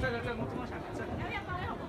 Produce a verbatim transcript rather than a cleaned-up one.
这个这个我只能下面整。